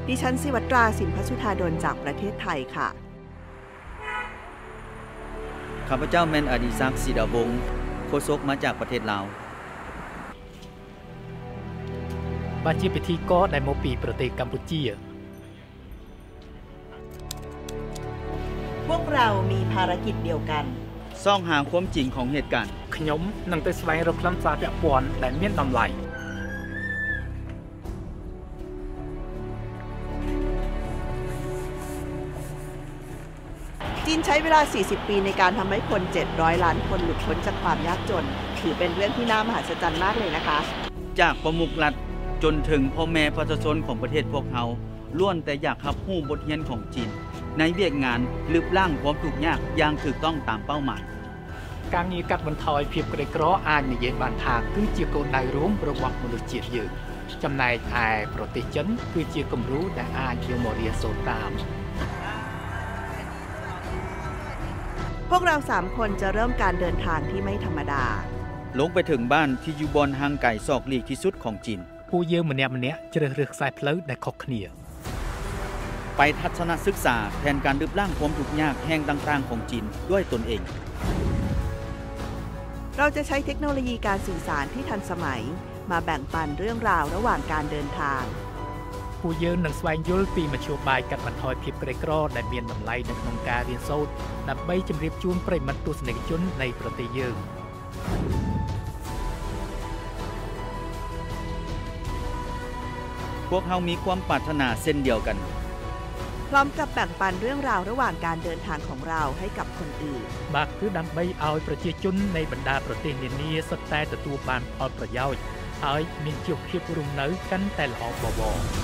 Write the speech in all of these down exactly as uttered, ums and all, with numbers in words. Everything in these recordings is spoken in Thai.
ดิฉันศิวัตราสินพสุธาดลจากประเทศไทยค่ะข้าพเจ้าแมนอดิศักดิ์ศิดาวงศ์โฆษกมาจากประเทศลาวบาจีพิธีก็ได้มาปีประเทศกัมพูชีพวกเรามีภารกิจเดียวกันซ่องหาความจริงของเหตุการณ์ขยมนั่งไปสไลด์รถคล้ำซาแบบปอนและเมียนนำไหลจีนใช้เวลา สี่สิบ ปีในการทำให้คน เจ็ดร้อย ล้านคนหลุดพ้นจากความยากจนถือเป็นเรื่องที่น่ามหัศจรรย์มากเลยนะคะจากประมุขรัฐจนถึงพ่อแม่ประชาชนของประเทศพวกเขาล้วนแต่อยากรับรู้บทเรียนของจีนในเวียกงานลืบล่างความทุกข์ยากอย่างถูกต้องตามเป้าหมายการมีกัดบรรทอยเพียบกระกร้ออาในเย็นบานทางคือเจียโกได้ร่วมระบบมนุษย์จีนยืนจำนายไอโปรตีนคือเจียกมรู้ได้อาเคียวโมเรียโซตามพวกเราสามคนจะเริ่มการเดินทางที่ไม่ธรรมดาลงไปถึงบ้านที่อยู่บนห่างไกลซอกหลีกที่สุดของจีนผู้เยี่ยมมันเนี้ยมันเนี้ยจะเลือกสายเพลิดในคอกเนียไปทัศนศึกษาแทนการลืบล่างความทุกข์ยากแห่งต่างๆของจีนด้วยตนเองเราจะใช้เทคโนโลยีการสื่อสารที่ทันสมัยมาแบ่งปันเรื่องราวระหว่างการเดินทางผู้เยี่ยมหนังสวายยุลปีมาโชว์บายกัดบรรทอยเพียบกระกร้อในเมียนลำไลในขนมการเรียนโซดนับใบจำเรียบจูนปริมัดตัวสนิทชนในประเทศเยืมพวกเขามีความปรารถนาเส้นเดียวกันพร้อมกับแบ่งปันเรื่องราวระหว่างการเดินทางของเราให้กับคนอื่นบากคือดังใบเอาประเทศชนในบรรดาประเทศนี้สแตแต่ตัวบานพอประโยชน์ให้มีเกี่ยวเทียบรุมเนื้อกันแต่ละอบว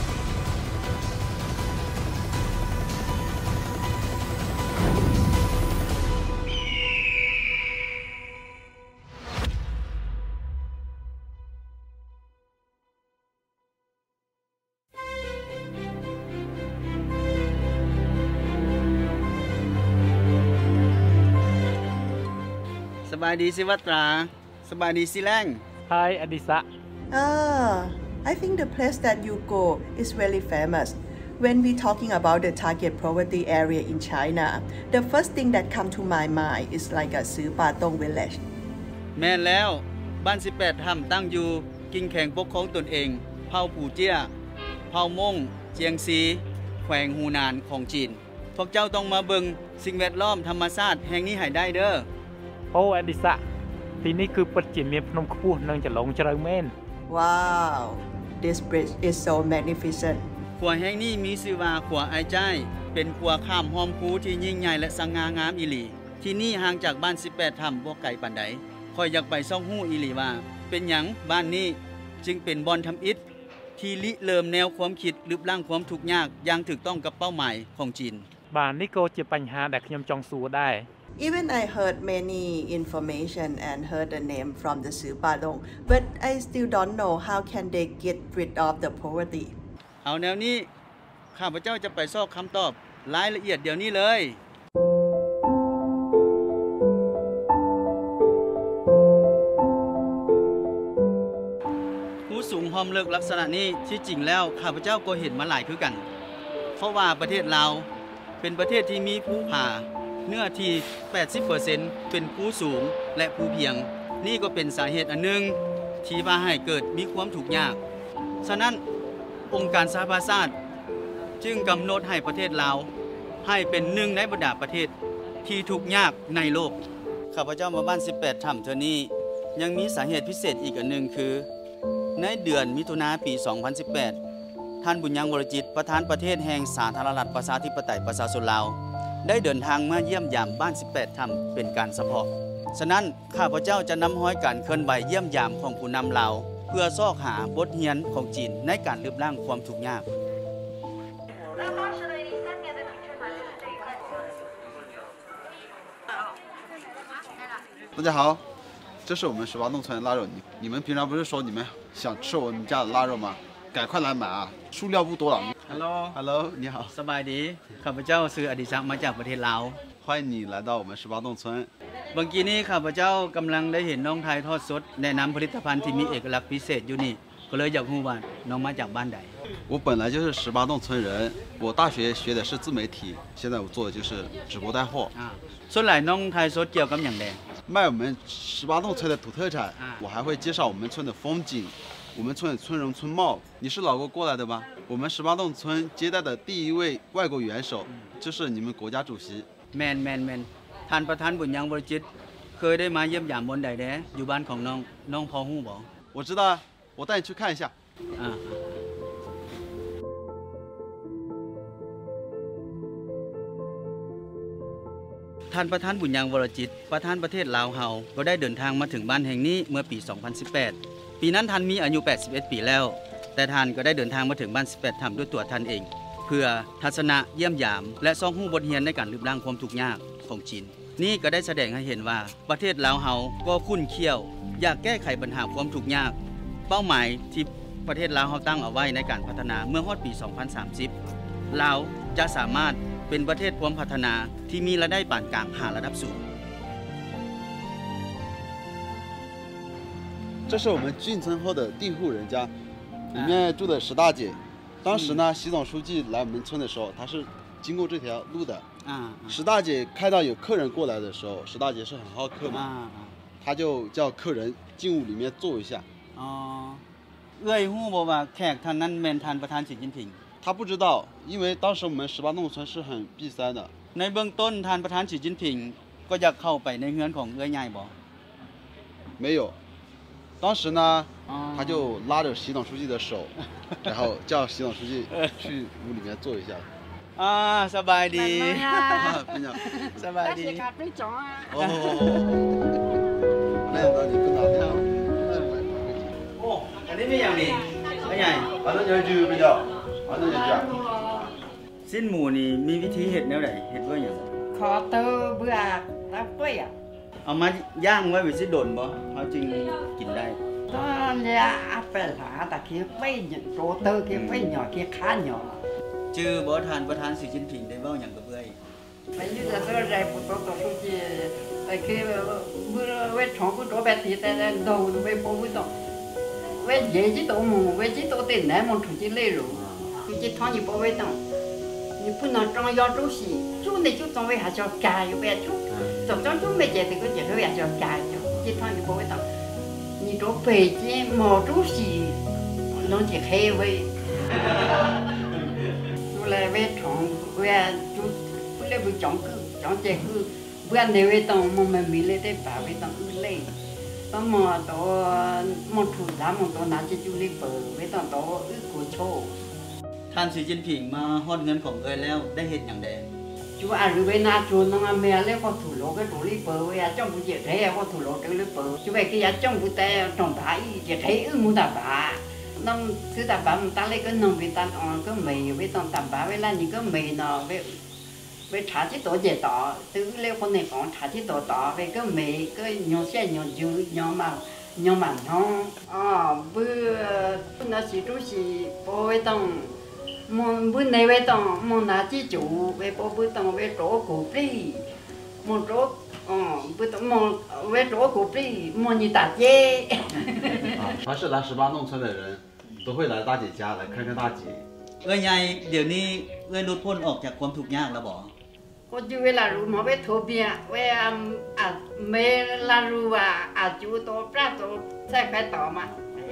สบายดีสิวัตราสบายดีสิแรงไฮอดิสะ Ah, I think the place that you go is very famous. When we talking about the target poverty area in China, the first thing that come to my mind is like a ซือปาตง village. แม่นแล้วบ้านสิบแปดถ้ำตั้งอยู่กิ่งแข่งปกครองตนเองเผ่าผู่เจี้ยเผ่าม่งเจียงซีแขวงฮูนานของจีนพวกเจ้าต้องมาเบิ่งสิ่งแวดล้อมธรรมชาติแห่งนี้ให้ได้เด้อโอ้อดิสะที่นี่คือปัจจิมเมียพนมขพูนั่งจะหลงเจริญเม่น Wow, this bridge is so magnificent. ขัวแห่งนี้มีชื่อว่าขัวไอจ้ายเป็นขัวข้ามหอมคูที่ยิ่งใหญ่และสง่างามอีหลีที่นี่ห่างจากบ้านสิบแปดถ้ำบ่ไกลปานใดคอยอยากไปซ่องหู้อีหลีว่าเป็นหยังบ้านนี้จึงเป็นบ่อนทำอิฐที่ริเริ่มแนวความคิดลืบล่างความทุกข์ยากอย่างถูกต้องกับเป้าหมายของจีนบ้านนี้ก็จะปัญหาแต่ขยมจองสูได้ Even I heard many information and heard the name from the ซือปาตง but I still don't know how can they get rid of the poverty เอาแนวนี้ข้าพเจ้าจะไปซอกคำตอบรายละเอียดเดี๋ยวนี้เลย ผู้สูงหอมเลิกลักษณะนี้ที่จริงแล้วข้าพเจ้าก็เห็นมาหลายคือกันเพราะว่าประเทศลาวเป็นประเทศที่มีภูผาเนื้อที่ แปดสิบเปอร์เซ็นต์ เป็นภูสูงและภูเพียงนี่ก็เป็นสาเหตุอันหนึ่งที่พาให้เกิดมีความทุกข์ยากฉะนั้นองค์การสหประชาชาติจึงกำหนดให้ประเทศลาวให้เป็นหนึ่งในบรรดาประเทศที่ทุกข์ยากในโลกข้าพเจ้ามาบ้านสิบแปดถ้ำเท่านี้ยังมีสาเหตุพิเศษอีกอันหนึ่งคือในเดือนมิถุนายนปี สองพันสิบแปด ท่านบุญยังวรจิตประธานประเทศแห่งสาธารณรัฐประชาธิปไตยประชาชนลาวได้เดินทางมาเยี่ยมยามบ้านสิบแปดถ้ำเป็นการเฉพาะฉะนั้นข้าพเจ้าจะนำห้อยการเคลื่อนไหวเยี่ยมยามของผู้นำลาวเพื่อซอกหาบทเรียนของจีนในการลืบล้างความทุกข์ยาก大家好，这是我们十八洞村的腊肉，你你们平常不是说你们想吃我们家的腊肉吗？赶快来买啊，数量不多了。Hello，Hello， 你好， สบายดีข้าพเจ้าชื่ออดิศักดิ์มาจากประเทศลาว欢迎你来到我们十八洞村。 เมื่อกี้นี้ข้าพเจ้ากำลังได้เห็นน้องไทยทอดสดแนะนำผลิตภัณฑ์ที่มีเอกลักษณ์พิเศษอยู่นี่ก็เลยอยากรู้ว่าน้องมาจากบ้านใด我本来就是十八洞村人，我大学学的是自媒体，现在我做的就是直播带货。 啊ส่วนหลายน้องไทยสดเกี่ยวกับอย่างไร卖我们十八洞村的土特产，我还会介绍我们村的风景，我们村的村容村貌。你是老挝过来的吗？我们十八洞村接待的第一位外国元首就是你们国家主席。 แมนแมนแมนท่านประธานบุญยังบริจิตเคยได้มาเยี่ยมยามบนใดแด้อยู่บ้านของน้องน้องพอหู้บ่我知道，我带你去看一下。 อ่าท่านประธานบุญยังวรจิตประธานประเทศลาวเฮาก็ได้เดินทางมาถึงบ้านแห่งนี้เมื่อปี สองพันสิบแปด ปีนั้นท่านมีอายุ แปดสิบเอ็ด ปีแล้วแต่ท่านก็ได้เดินทางมาถึงบ้านสิบแปดถ้ำด้วยตัวท่านเองเพื่อทัศนะเยี่ยมยามและซ่องหู้บทเรียนในการลดละความทุกข์ยากของจีนนี่ก็ได้แสดงให้เห็นว่าประเทศลาวเฮาก็คุ้นเคี่ยวอยากแก้ไขปัญหาความทุกข์ยากเป้าหมายที่ประเทศลาวเฮาตั้งเอาไว้ในการพัฒนาเมื่อฮอดปี สองพันสามสิบ ลาวจะสามารถเป็นประเทศพร้อมพัฒนาที่มีรายได้ปานกลางหาระดับสูง这是我们进村后的第一户人家，里面住的石大姐。当时呢，习总书记来我们村的时候，他是经过这条路的。 啊， 石大姐看到有客人过来的时候，石大姐是很好客嘛， 啊， 她就叫客人进屋里面坐一下。 哦，เอ้ยฮู้บ่ว่าแขกท่านนั้นแม่นท่านประธานสีจิ้นผิง他不知道，因为当时我们十八洞村是很闭塞的。 ในเบื้องต้นท่านประธานสีจิ้นผิงก็อยากเข้าไปในเฮือนของเอ้ยใหญ่บ่没有，当时呢，他就拉着习总书记的手，然后叫习总书记去屋里面坐一下。 อ่าสบายดี分享สบายดี哦，那那你跟他聊。 โอ้อันนี้ไม่อย่างนี้เอ้ยใหญ่反正就是比较，反正就是这样。 สิ้นหมูนี่มีวิธีเฮ็ดแนวใดเฮ็ดว่าหยังขอเตอเบื่อตาเปื่อยอ่ะเอามาย่างไว้ไว้สิโดนบ่เฮาจึงกินได้ตอนเนี้ยอาเปหาตะกี้ไม่โตเตอกี้ไม่หน่อกี้ค้าหน่อชื่อบ่ท่านประธานสีจิ้นผิงได้เว้าหยังกับเอ้ยไม่รู้จะเอะไรปุ๊บปุ๊บปุ๊บจีไอ้คือเมื่อเวทของกูตัวแบบที่แต่ดูเวทปุ๊บปุ๊บเวทเย่จีตัวหมูเวทจีตัวเต็นไหนมันถูกจีเล่รู้คือจีท้องอยู่ปุ๊บเวทต้อง你不能装要主席，主呢就装为还叫干，又不要主，总装主没见这个接受也叫干就，集团就不会当。你做北京毛主席，弄起黑位，出来为长，为就不来为长狗，长这个，不然那位当我们没来得把位当二类，当么到么出咱们到哪去就来白，为当到二个错。 ท่านสีจิ้นผิงมาฮอดเงินของเอ้ยแล้วได้เฮ็ดหยังแด chú à rồi bên nào chú nó mẹ lấy con thủ lô cái thủ lý bờ vậy trong buổi chiều thấy con thủ lô cái lý bờ chú vậy cái trong buổi tay trồng thái chỉ thấy ư muốn tạm bả năm thứ tạm bả ta lấy cái nông viên ta on cái mì với tông tạm bả với là những cái mì nó với với trả chỉ tổ dễ tỏ từ lấy con này còn trả chỉ tổ tỏ với cái mì cái nhỏ xe nhỏ dữ nhỏ mà nhỏ mà nó à bữa nó chỉ chú chỉ bôi tông môn bữa này về tông môn nào chỉ chủ về bộ bữa tông về chỗ cổ phi môn chỗ ờ bữa tông môn về chỗ cổ phi môn như大姐凡是来十八洞村的人都会来大姐家来看看大姐เอ้ยใหญ่เดี๋ยวนี้เอ้ยหลุดพ้นออกจากความทุกข์ยากแล้วบ่ก็อยู่เวลารู้มาเวทเบียเวอ่ะเมลารู้ว่าอาจูโตปลาโตใส่ไปต่อมา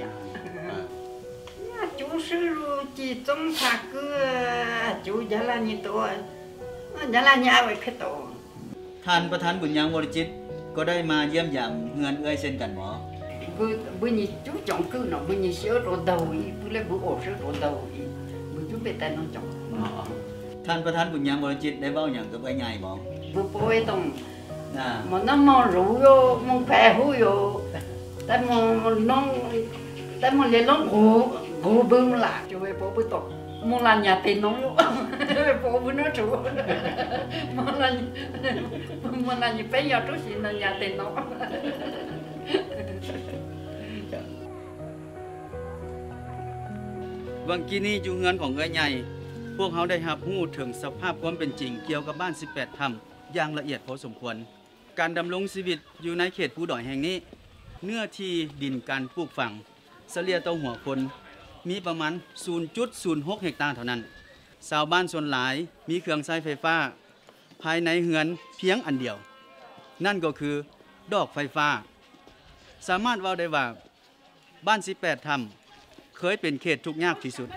chú sư ru chỉ trong thạc cứ chú giờ là như tổ giờ là nhà vậy cái tổ ท่านประธานบุญยังวรจิตก็ได้มาเยี่ยมยามเฮือนเอ้ยเช่นกันบ่ bữa bữa như chú chọn cứ nó bữa như sửa rồi đầu ý bữa lấy bữa ổ sửa rồi đầu ý bữa chú bị tai nó chọn ท่านประธานบุญยังวรจิตได้เว้าหยังกับเอ้ยใหญ่บ่ bữa bữa tông mà nó mò rủ vô mò phè hú vô tại mò nó tại mò lấy nó ngủ ngủ bưng lại chú về bố bữa tông mò là nhà tiền nó về bố bữa nó chủ mò là mò là như bây giờ chú chỉ là nhà tiền nó วังกี้นี้อยู่เฮือนของเอ้ยใหญ่พวกเขาได้รับรู้ถึงสภาพความเป็นจริงเกี่ยวกับบ้านสิบแปดถ้ำอย่างละเอียดพอสมควรการดำรงชีวิตอยู่ในเขตภูดอยแห่งนี้เนื้อที่ดินการปลูกฝังเฉลี่ยต่อหัวคนมีประมาณ ศูนย์จุดศูนย์หก เฮกตาร์เท่านั้นชาวบ้านส่วนหลายมีเครื่องใช้ไฟฟ้าภายในเฮือนเพียงอันเดียวนั่นก็คือดอกไฟฟ้าสามารถว่าได้ว่าบ้านสิบแปดถ้ำเคยเป็นเขตทุกข์ยากที่สุด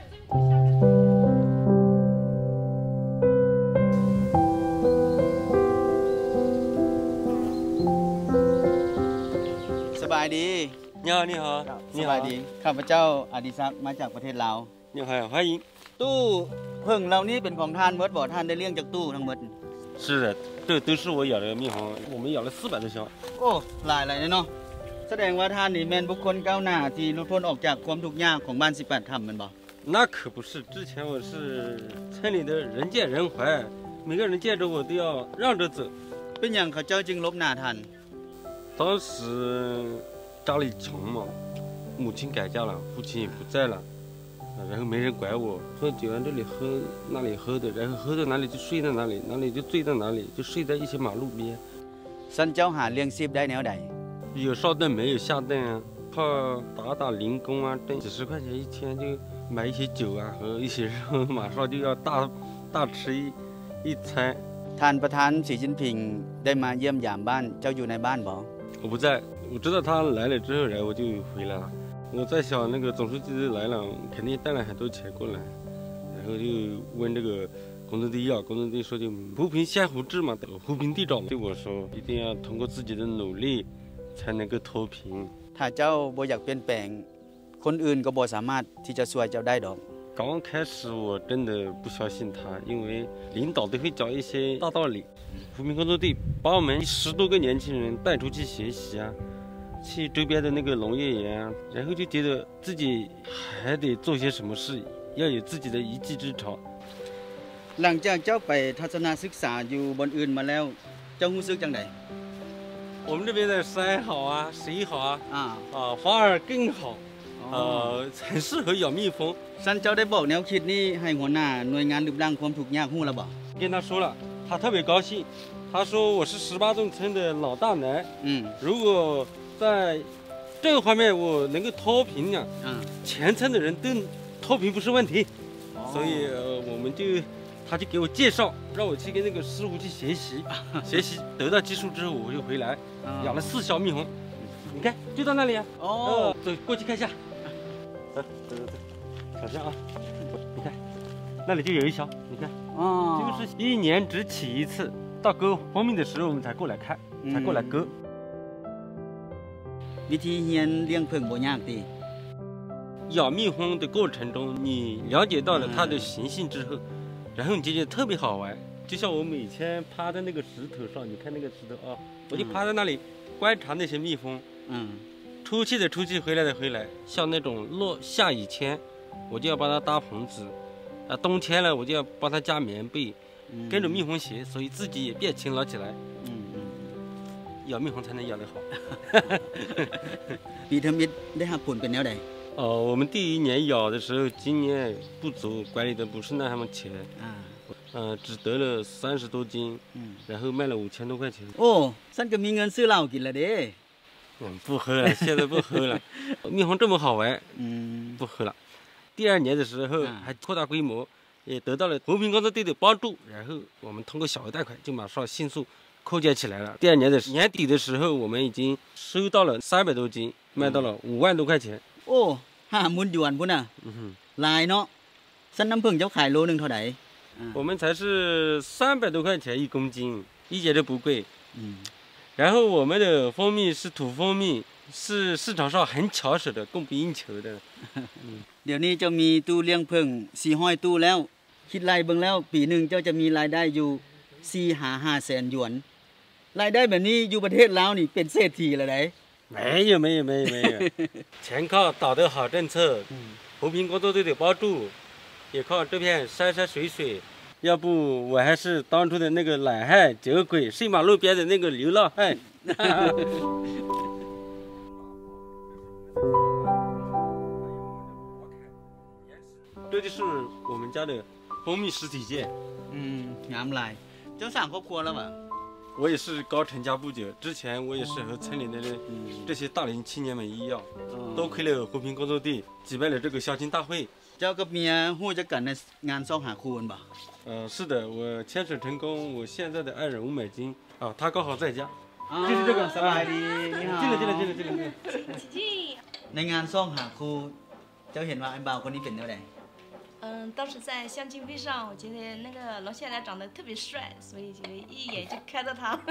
สบายดี你好，你好， สบายดีข้าพเจ้าอดิศักดิ์มาจากประเทศลาว你好，欢迎。 ตู้เพิ่งเหล่านี้เป็นของท่านเมิดบ่ท่านได้เลี้ยงจากตู้ทั้งหมด是的，这都是我养的蜜蜂，我们养了四百多箱。 โอ้หลายหลายเนาะแสดงว่าท่านนี่แม่นบุคคลก้าวหน้าที่ลุพ้นออกจากความทุกข์ยากของบ้านสิบแปดถ้ำแม่นบ่那可不是，之前我是村里的人见人怀，每个人见着我都要让着走。 เป็นอย่างเขาเจ้าจึงลบหน้าท่าน当时家里穷嘛，母亲改嫁了，父亲也不在了，然后没人管我，喝酒往这里喝，那里喝的，然后喝到哪里就睡到哪里，哪里就醉到哪里，就睡在一些马路边。 สันเจ้าหาเลี้ยงชีพได้แนวใด有上灯没有下灯啊，靠打打零工啊，挣几十块钱一天就买一些酒啊和一些肉，马上就要大大吃一一餐。 ท่านประธานสีจิ้นผิงได้มาเยี่ยมยามบ้านเจ้าอยู่ในบ้านบ่我不在，我知道他来了之后，然后我就回来了。我在想那个总书记来了，肯定带了很多钱过来，然后就问这个工农地要，工农地说就扶贫先扶志嘛，扶贫地长对我说，一定要通过自己的努力才能够脱贫。 ถ้าเจ้าบ่อยากเปลี่ยนแปลงคนอื่นก็บ่สามารถที่จะช่วยเจ้าได้ดอก刚开始我真的不相信他，因为领导都会讲一些大道理。扶贫工作地把我们十多个年轻人带出去学习啊，去周边的那个农业园啊，然后就觉得自己还得做些什么事，要有自己的一技之长。 หลังจากเจ้าไปทัศนศึกษาอยู่บนอื่นมาแล้วเจ้ารู้สึกจังได我们这边的山好啊，水好啊， 啊啊，花儿更好，呃，很适合养蜜蜂。 สันเจ้าได้บอกแนวคิดนี้ให้หัวหน้าหน่วยงานลืบล้างความทุกข์ยากฮู้แล้วบ่跟他说了，他特别高兴。他说我是十八洞村的老大男， 嗯， 如果在这个方面我能够脱贫啊， 嗯， 全村的人都脱贫不是问题，哦、所以、呃、我们就他就给我介绍，让我去跟那个师傅去学习，学习得到技术之后我就回来，啊、养了四箱蜜蜂，你看就到那里啊，哦、呃，走过去看一下，走走走走，小心啊，你看那里就有一箱，你看，哦，这个是一年只起一次。到割蜂蜜的时候，我们才过来看，才过来割。 วิธีเรียนเลี้ยงผึ้งบ่ยากติ养蜜蜂的过程中，你了解到了它的习性之后，然后你就觉得特别好玩。就像我每天趴在那个石头上，你看那个石头啊，我就趴在那里观察那些蜜蜂。嗯，出去的出去，回来的回来。像那种落下雨天，我就要帮它搭棚子；啊，冬天了，我就要帮它加棉被。跟着蜜蜂学，所以自己也变勤劳起来。嗯嗯，养蜜蜂才能养得好。 ปีเทอมมิดได้หักผลเป็นแนวใด哦，我们第一年养的时候，经验不足，管理的不是那么全。啊，呃，只得了三十多斤，嗯，然后卖了五千多块钱。 โอ้ฉันก็มีเงินซื้อเหล้ากินแล้วเด้嗯，不喝了，现在不喝了。蜜蜂这么好玩，嗯，不喝了。第二年的时候还扩大规模。也得到了扶贫工作队的帮助，然后我们通过小额贷款就马上迅速扩建起来了。第二年的年底的时候，我们已经收到了三百多斤，卖到了五万多块钱。 โอ้ห้าหมื่นหยวนพุ่นน่ะหลายเนาะสันน้ำผึ้งเจ้าขายโลนึงเท่าไหร่我们才是三百多块钱一公斤，一点都不贵。嗯，然后我们的蜂蜜是土蜂蜜，是市场上很抢手的，供不应求的。 嗯，เดี๋ยวนี้จะมีตู้เลี้ยงผึ้งสี่ห้อยตู้แล้วคิดรายเบิ่งแล้วปีหนึ่งเจ้าจะมีรายได้อยู่สี่หาห้าแสนหยวนรายได้แบบนี้อยู่ประเทศลาวนี่เป็นเศรษฐีเลยได้没有没有没有没有全靠党的好政策扶贫工作队的帮助也靠这片山山水水要不我还是当初的那个懒汉酒鬼睡马路边的那个流浪汉这就是我们家的蜂蜜实体店。 嗯，งามหลายเจ้าสร้างครอบครัวแล้วบ่我也是刚成家不久，之前我也是和村里的这些大龄青年们一样，多亏了和平工作队举办了这个相亲大会。 เจ้ากับเมียฮู้จักกันในงานซ่องหาคูนบ่？ 呃，是的，我牵手成功，我现在的爱人吴美金啊，他刚好在家，就是这个。 สบายดีนี่ฮะ进来进来进来进来。 ในงานซ่องหาคูเจ้าเห็นว่าไอ้บ่าวคนนี้เป็นแนวใด嗯，当时在相亲会上，我觉得那个龙先来长得特别帅，所以觉得一眼就看到他了。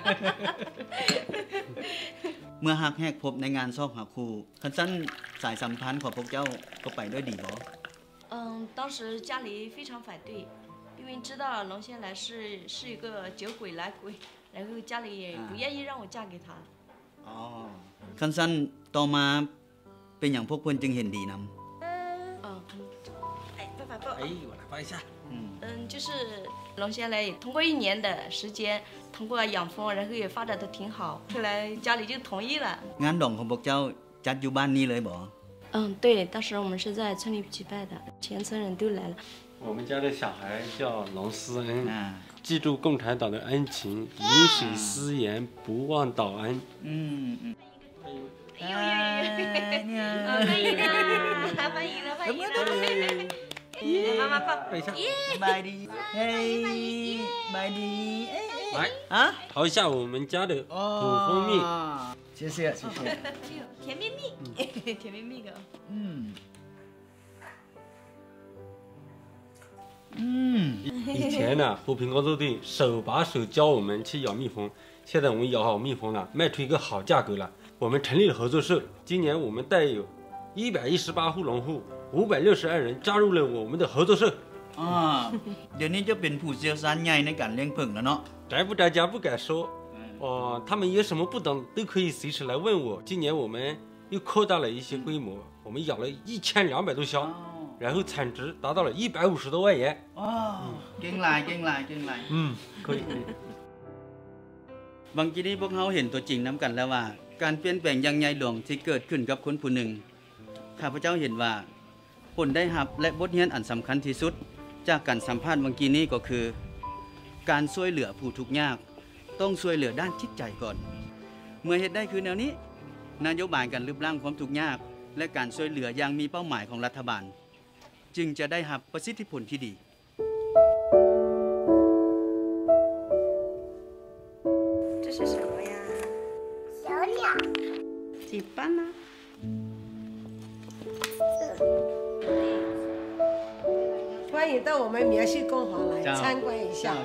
เมื่อหักแหกพบในงานซ่องหาคูคันสั้นสายสัมพันธ์ของพวกเจ้าก็ไปด้วยดีบ่嗯，当时家里非常反对，因为知道龙先来是是一个酒鬼来鬼，然后家里也不愿意让我嫁给他。 อ๋อคันสั้นต่อมาเป็นอย่างพวกเพิ่นจึงเห็นดีนำ嗯，哎，爸爸抱。 哎，我来抱一下。 嗯，就是龙先来通过一年的时间，通过养蜂，然后也发展的挺好，后来家里就同意了。 งานดองของพวกเจ้าจัดอยู่บ้านนี้เลยบ่嗯，对，当时我们是在村里举办的，全村人都来了。 我们家的小孩叫龙思恩， 啊记住共产党的恩情，饮水思源，不忘岛恩。 嗯嗯。 哎呦呦呦！欢迎啊！欢迎了，欢迎了！来，妈妈抱。 抱一下。 สบายดีเฮ้ยสบายดี来， 啊淘一下我们家的土蜂蜜。 谢谢谢谢甜蜜蜜，甜蜜蜜的。 嗯嗯以前呢，和平工作队手把手教我们去养蜜蜂，现在我们养好蜜蜂了，卖出一个好价格了。我们成立了合作社，今年我们带有一百一十八户农户，五百六十二人加入了我们的合作社。 อ่าเดี๋ยวนี้จะเป็นผู้เชี่ยวชาญใหญ่ในการเลี้ยงผึ้งแล้วเนาะ宅不宅家不敢说，哦、他们有什么不懂都可以随时来问我。今年我们又扩大了一些规模，我们养了一千两百多箱，然后产值达到了一百五十多万元。 อ๋อเก่งหลายเก่งหลายเก่งหลาย嗯，可以可以。 บางทีนี้พวกเขาเห็นตัวจริงน้ำกันแล้วว่าการเปลี่ยนแปลงอย่างใหญ่หลวงที่เกิดขึ้นกับคนผู้หนึ่งข้าพเจ้าเห็นว่าผลได้รับและบทเรียนอันสำคัญที่สุดจากการสัมภาษณ์เมื่อกี้นี้ก็คือการช่วยเหลือผู้ทุกข์ยากต้องช่วยเหลือด้านจิตใจก่อนเมื่อเหตุได้คือแนวนี้นโยบายการลดละความทุกข์ยากและการช่วยเหลืออย่างมีเป้าหมายของรัฐบาลจึงจะได้รับประสิทธิผลที่ดี这是什么呀？ 小鸟， 几瓣呢？ 欢迎到我们苗系工坊来参观一下。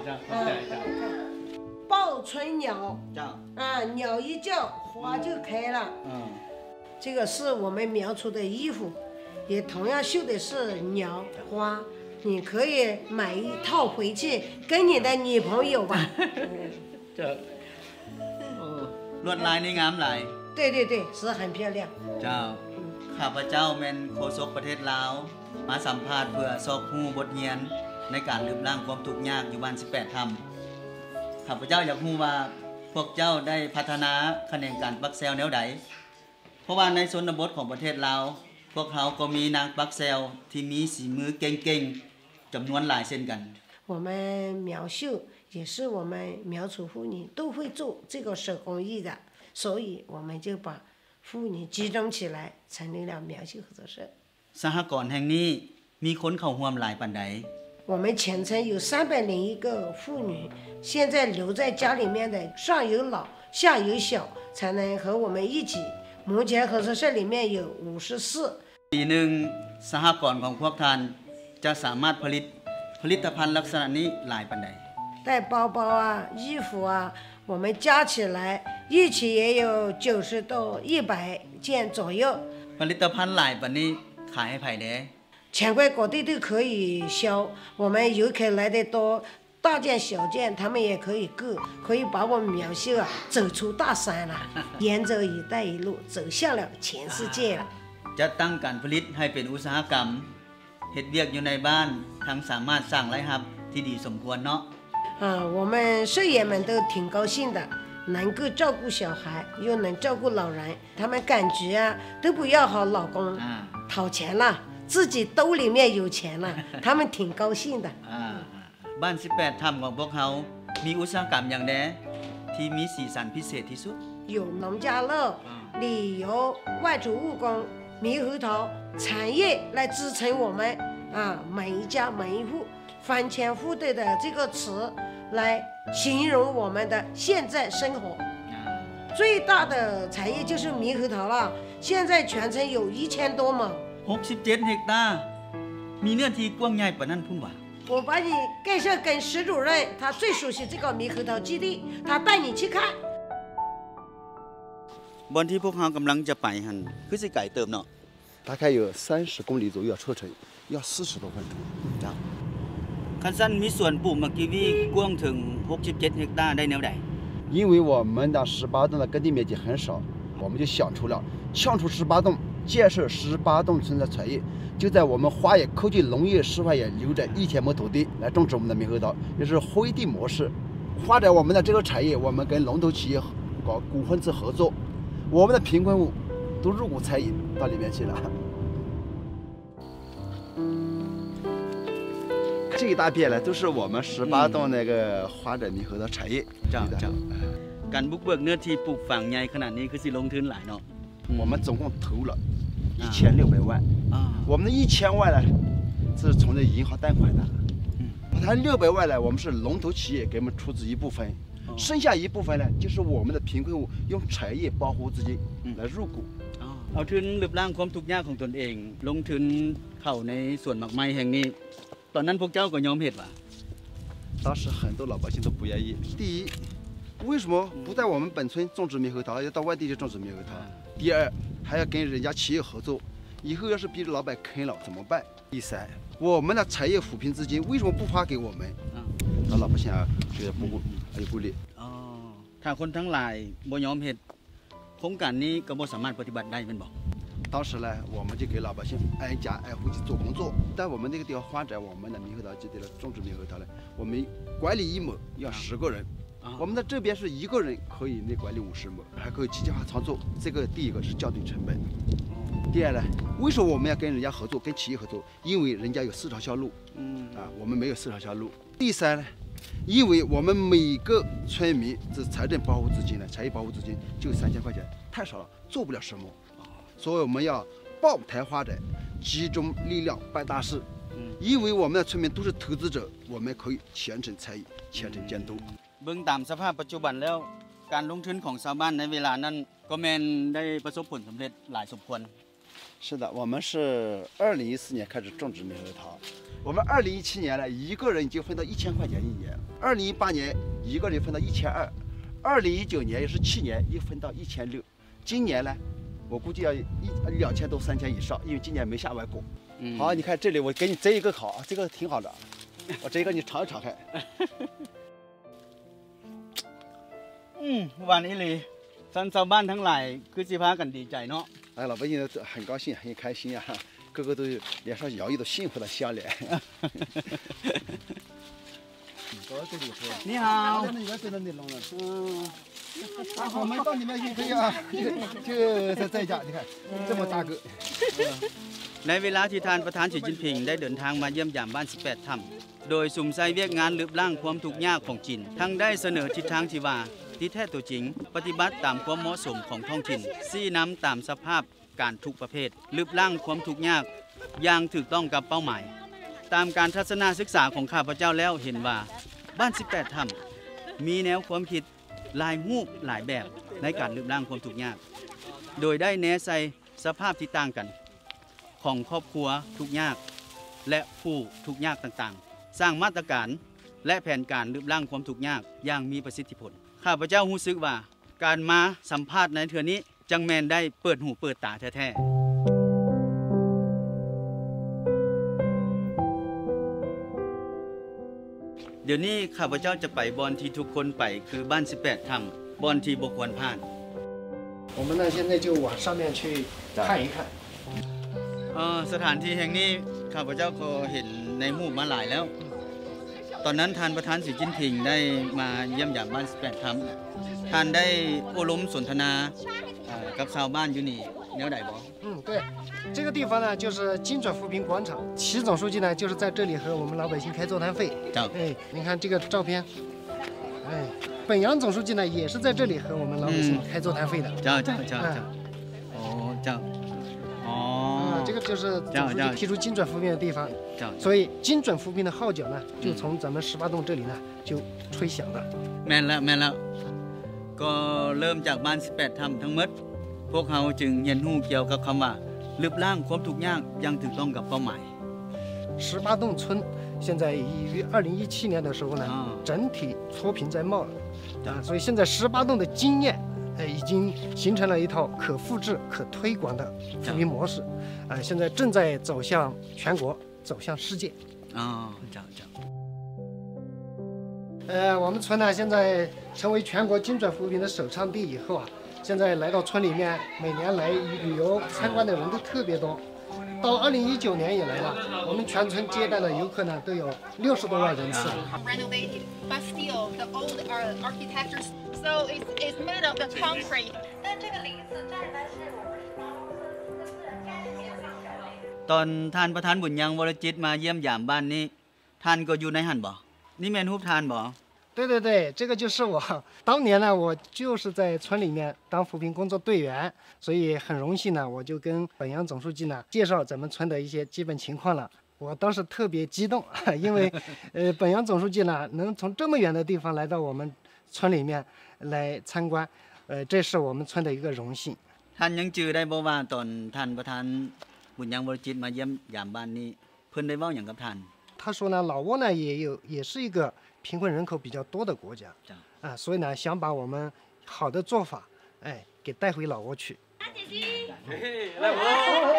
报春鸟，啊，鸟一叫花就开了。嗯，这个是我们苗出的衣服，也同样绣的是鸟花。你可以买一套回去跟你的女朋友吧。 ลวดลายนี่งามหลาย对对对，是很漂亮。 เจ้าข้าพเจ้าแม่นโฆษกประเทศลาวมาสัมภาษณ์เพื่อสอบฮู้บทเรียนในการลดละความทุกข์ยากอยู่บ้านสิบแปดธรรมข้าพเจ้าอยากฮู้ว่าพวกเจ้าได้พัฒนาแขนงการปักแซวแนวใดเพราะว่าในชนบทของประเทศลาวพวกเขาก็มีนางปักแซวที่มีฝีมือเก่งๆจำนวนหลายเช่นกัน我们苗绣也是我们苗族妇女都会做这个手工艺的，所以我们就把妇女集中起来，成立了苗绣合作社。 สหกรณ์แห่งนี้มีคนเข้าร่วมหลายปานใด我们全村有三百零一个妇女，现在留在家里面的上有老下有小，才能和我们一起。目前合作社里面有五十四。 ปีหนึ่งสหกรณ์ของพวกท่านจะสามารถผลิตผลิตภัณฑ์ลักษณะนี้หลายปานใด带包包啊，衣服啊，我们加起来一起也有九十到一百件左右。 ผลิตภัณฑ์หลายปานนี้ขายให้ไผเด้全国各地都可以销，我们游客来的多，大件小件他们也可以购，可以把我们苗绣啊走出大山了，沿着一带一路走向了全世界了。 จะตั้งการผลิตให้เป็นอุตสาหกรรมเฮ็ดเวียกอยู่ในบ้านทั้งสามารถสร้างรายรับที่ดีสมควรเนาะ啊，我们社员们都挺高兴的，能够照顾小孩，又能照顾老人，他们感觉啊都不要好老公讨钱了，自己兜里面有钱了，他们挺高兴的。 บ้านสิบแปดธรรมของพวกเขามีอุตสาหกรรมอย่างใดที่มีสีสันพิเศษที่สุด有农家乐、旅游、外出务工、猕猴桃产业来支撑我们啊，每一家每一户翻天覆地的这个词来形容我们的现在生活。最大的产业就是猕猴桃了，现在全城有一千多亩。 หกสิบเจ็ดเฮกตาร์มีเนื้อที่กว้างใหญ่ปานนั้นพุ่นว่า我把你介绍跟石主任，他最熟悉这个猕猴桃基地，他带你去看。 บอนที่พวกเรากำลังจะไปหันคือสิไก่เติมเนาะ大概有三十公里左右车程，要四十多分钟。 จ้าคันสั้นมีส่วนปลูกมะกีวีกว้างถึงหกสิบเจ็ดเฮกตาร์ได้แนวใด因为我们的十八洞的耕地面积很少，我们就想出了抢出十八洞，建设十八洞村的产业，就在我们花野科技农业示范园留着一千亩土地来种植我们的猕猴桃，也是灰地模式。发展我们的这个产业，我们跟龙头企业搞股份制合作，我们的贫困户都入股参与到里面去了。这一大片呢，都是我们十八洞那个发展猕猴桃产业。 จ้าจ้าการบุกเบิกเนื้อที่ปลูกฝังใหญ่ขนาดนี้คือสิลงทุนหลายเนาะ我们总共投了一千六百万，我们的一千万呢是从这银行贷款的，他六百万呢，我们是龙头企业给我们出资一部分，剩下一部分呢就是我们的贫困户用产业保护资金来入股。 เอาทุนลืบล้างความทุกข์ยากของตนเองลงทุนเข้าในสวนหมากไม้แห่งนี้ตอนนั้นพวกเจ้าก็ยอมเหตุว่า当时很多老百姓都不愿意。第一，为什么不在我们本村种植猕猴桃，要到外地去种植猕猴桃？第二，还要跟人家企业合作，以后要是被老板坑了怎么办？第三，我们的产业扶贫资金为什么不发给我们？那老百姓啊觉得不有不利。 อ๋อถ้าคนทั้งหลายบ่ยอมเหตุโครงการนี้ก็บ่สามารถปฏิบัติได้แม่นบ่当时呢，我们就给老百姓挨家挨户去做工作。在我们那个地方发展我们的猕猴桃基地了，种植猕猴桃呢，我们管理一亩要十个人，我们在这边是一个人可以内管理五十亩，还可以机械化操作。这个第一个是降低成本。第二呢，为什么我们要跟人家合作，跟企业合作？因为人家有市场销路，嗯啊，我们没有市场销路。第三呢，因为我们每个村民这财政保护资金呢，产业保护资金就三千块钱，太少了，做不了什么。所以我们要抱团发展，集中力量办大事。因为我们的村民都是投资者，我们可以全程参与、全程监督。 เบื้องตามสภาพปัจจุบันแล้วการลงทุนของชาวบ้านในเวลานั้นก็แม่นได้ประสบผลสำเร็จหลายสมควร是的，我们是二零一四年开始种植猕猴桃，我们二零一七年呢，一个人就分到一千块钱一年；二零一八年一个人分到一千二；二零一九年也是七年又分到一千六；今年呢？我估计要一两千多、三千以上，因为今年没下完果。嗯、好，你看这里，我给你摘一个烤，这个挺好的，我摘一个你尝一尝看。 嗯，วันนี้เลยท่านชาวบ้านทั้งหลายคือสิพากันดีใจเนาะ哎，老百姓都很高兴，很开心啊，个个都脸上洋溢着幸福的笑脸。 你好。 那边真的你弄了。嗯。啊，我们到里面去可以啊，就就在这家，你看这么大个。 ในเวลาที่ท่านประธานสีจิ้นผิงได้เดินทางมาเยี่ยมยามบ้านสิบแปดถ้ำโดยสุ่มใส่เวียกงานลืบล้างความทุกข์ยากของจีนทั้งได้เสนอทิศทางที่ว่าที่แท้ตัวจริงปฏิบัติตามความเหมาะสมของท้องถิ่นซี่น้ำตามสภาพการทุกประเภทลืบล้างความทุกข์ยากอย่างถูกต้องกับเป้าหมายตามการทัศนศึกษาของข้าพเจ้าแล้วเห็นว่าบ้านสิบแปดถ้ำมีแนวความคิดหลายรูปหลายแบบในการลืบล้างความทุกข์ยากโดยได้แนใส่สภาพที่ต่างกันของครอบครัวทุกข์ยากและผู้ทุกข์ยากต่างๆสร้างมาตรการและแผนการลืบล้างความทุกข์ยากอย่างมีประสิทธิผลข้าพเจ้ารู้สึกว่าการมาสัมภาษณ์ในเทื่อนี้จังแมนได้เปิดหูเปิดตาแท้ๆเดี๋ยวนี้ข้าพเจ้าจะไปบอนที่ทุกคนไปคือบ้านสิบแปดถ้ำบอนที่บ่ควรพลาด我们呢现在就往上面去看一看สถานที่แห่งนี้ข้าพเจ้าก็เห็นในหมู่มาหลายแล้วตอนนั้นท่านประธานสีจิ้นผิงได้มาเยี่ยมยามบ้านสิบแปดถ้ำท่านได้อบรมสนทนากับชาวบ้านอยู่นี่แนวใดบ่嗯对这个地方呢就是金转扶贫广场习总书记呢就是在这里和我们老百姓开座谈会哎你看这个照片哎本杨总书记呢也是在这里和我们老百姓开座谈会的。 เจ้าเจ้าเจ้าเจ้าโอ้เจ้าอ๋อ这个就是总书记提出精准扶贫的地方，所以精准扶贫的号角呢，就从咱们十八洞这里呢就吹响了。 แม่นแล้วแม่นแล้วก็เริ่มจากบ้านสิบแปดถ้ำทั้งหมดพวกเขาจึงเรียนรู้เกี่ยวกับคำว่าลืบล้างความทุกข์ยากยังถูกต้องกับเป้าหมาย十八洞村现在已于二零一七年的时候呢，整体脱贫在冒了啊，所以现在十八洞的经验，呃，已经形成了一套可复制、可推广的扶贫模式，啊，现在正在走向全国，走向世界。 哦，这样这样。 呃，我们村呢现在成为全国精准扶贫的首倡地以后啊，现在来到村里面，每年来旅游参观的人都特别多。到二零一九年以来呢，我们全村接待的游客呢都有六十多万人次。 Renovated Bastille, the old architecture, so it's it's made of the concrete. 但这个林子站的是我们十八洞村自然干净上小类。 ตอนท่านประธานบุญยังวรจิตมาเยี่ยมยามบ้านนี้ท่านก็อยู่ในหันบ่นี่แม่นรูปท่านบ่对对对，这个就是我。当年呢，我就是在村里面当扶贫工作队员，所以很荣幸呢，我就跟本杨总书记呢介绍咱们村的一些基本情况了。我当时特别激动，因为呃，本杨总书记呢能从这么远的地方来到我们村里面来参观，呃，这是我们村的一个荣幸。 ท่านยังจื่อได้บ่ว่าตอนท่านประธานบุญยังวรจิตมาเยี่ยมยามบ้านนี้เพิ่นได้เว้าหยังกับท่าน他说呢，老挝呢也有也是一个贫困人口比较多的国家啊，所以呢想把我们好的做法，哎，给带回老挝去。 来我，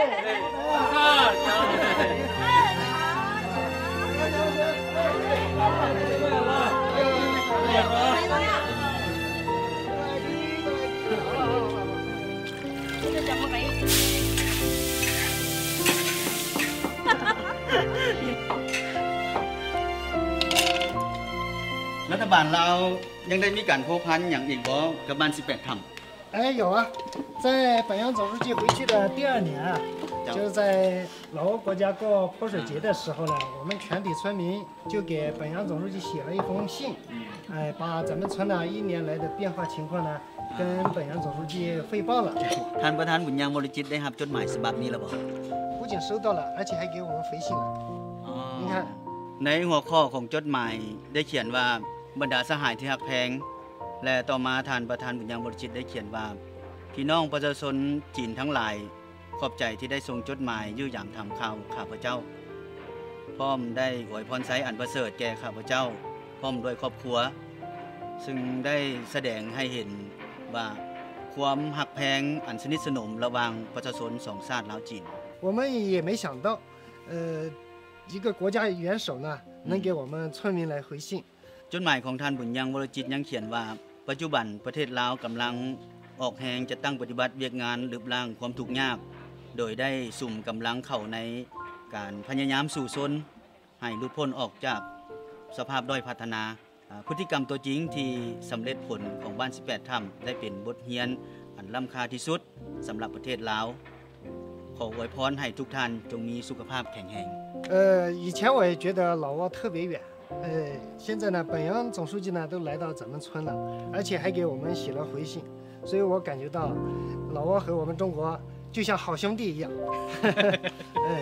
รัฐบาลเรายังได้มีการโคพันอย่างอีกบ่กับบ้านสิบแปดถ้ำ哎，有啊，在本杨总书记回去的第二年啊，就是在老挝国家过泼水节的时候呢，我们全体村民就给本杨总书记写了一封信，哎，把咱们村呢一年来的变化情况呢跟本杨总书记汇报了。 ท่านประธานบุญยังวรจิตได้รับจดหมายฉบับนี้แล้วบ่不仅收到了，而且还给我们回信了。你看， ในหัวข้อของจดหมายได้เขียนว่าบรรดาสหายที่ฮักแพงและต่อมาท่านประธานบุญยังวรจิตได้เขียนว่าพี่น้องประชาชนจีนทั้งหลายขอบใจที่ได้ส่งจดหมายยื่อยามทำข่าวข้าพเจ้าพร้อมได้อวยพรไซอันประเสริฐแก่ข้าพเจ้าพร้อมด้วยครอบครัวซึ่งได้แสดงให้เห็นว่าความหักแพงอันสนิทสนมระหว่างประชาชนสองชาติลาวจีน我们也没想到呃一个国家元首呢能给我们村民来回信จดหมายของท่านบุญยังวรจิตยังเขียนว่าปัจจุบันประเทศลาวกำลังออกแหงจะตั้งปฏิบัติเวียกงานลืบล้างความทุกข์ยากโดยได้สุ่มกำลังเข้าในการพยายามสู่ชนให้หลุดพ้นออกจากสภาพด้อยพัฒนาพฤติกรรมตัวจริงที่สำเร็จผลของบ้านสิบแปดถ้ำได้เป็นบทเรียนอันล้ำค่าที่สุดสำหรับประเทศลาวขออวยพรให้ทุกท่านจงมีสุขภาพแข็งแรง呃以前我也觉得老挝特别远呃，现在呢，本杨总书记呢都来到咱们村了，而且还给我们写了回信，所以我感觉到老挝和我们中国就像好兄弟一样。哎，